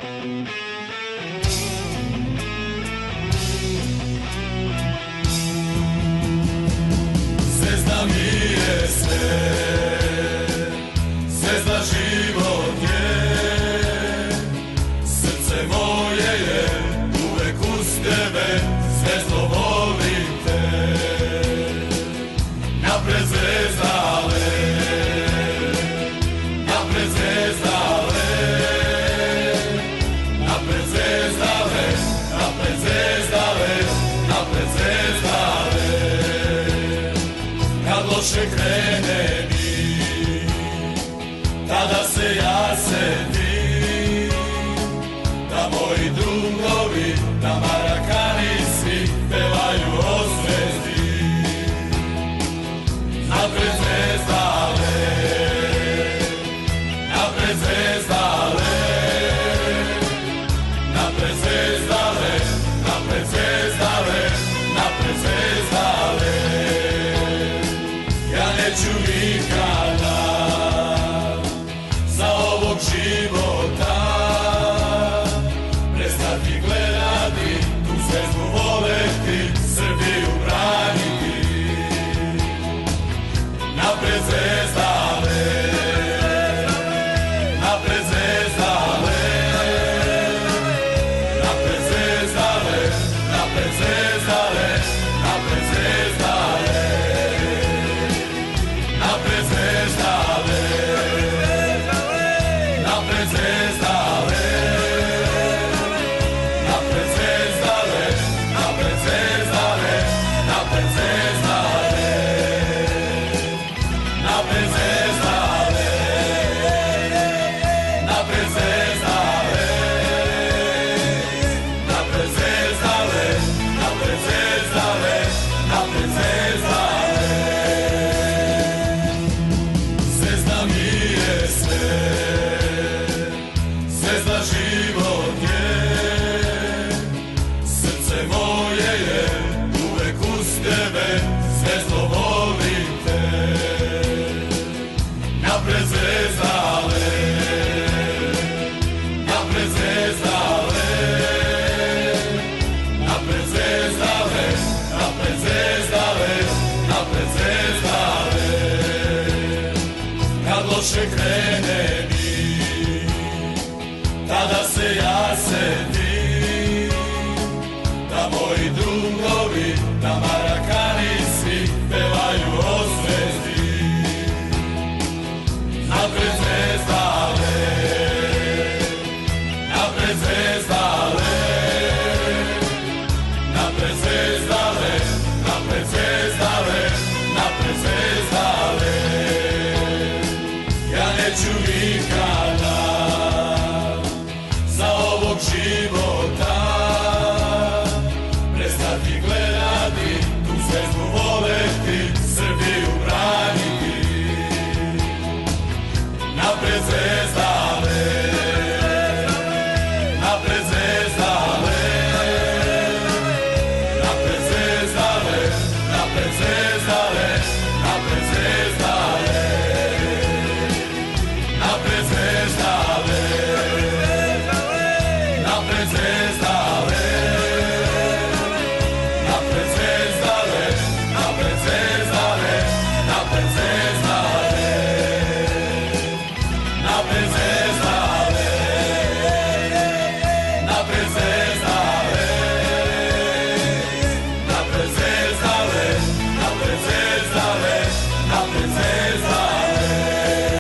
Zvezda mi je sve, zvezda život je, srce moje je uvek uz tebe, zvezdo volim te. Napred zvezdale, napred zvezdale, napred zvezdale, napred zvezdale, napred zvezdale. Kad loše krene mi, tada se ja setim da moji drugovi, da Marakani svi pevaju o zvezdi. Napred zvezdale, napred zvezdale, napred zvezdale, napred zvezdale, napred zvezdale. Ja neću nikada za ovog života prestati gledati, tu zvezdu voleti, Srbiju braniti. Napred zvezdale, napred zvezdale, napred zvezdale, napred zvezdale, napred zvezdale, napred zvezdale, napred zvezdale, napred zvezdale, napred zvezdale, napred zvezdale, napred zvezdale, napred zvezdale, napred zvezdale, napred zvezdale, napred zvezdale. Zvezda mi je sve, zvezda život je, srce moje je uvek uz tebe, zvezdo volim te. Napred zvezdale, napred zvezdale, napred zvezdale, napred zvezdale, napred zvezdale. Kad loše krene mi, tada se ja setim da moji drugovi, da Marakani svi pevaju o zvezdi. Napred zvezdale, napred zvezdale, napred zvezdale, napred zvezdale, napred zvezdale. Ja neću nikada za ovog života prestati gledati, tu zvezdu voleti, Srbiju braniti. Napred zvezdale, napred zvezdale, napred zvezdale, napred zvezdale, napred zvezdale, napred zvezdale, napred zvezdale.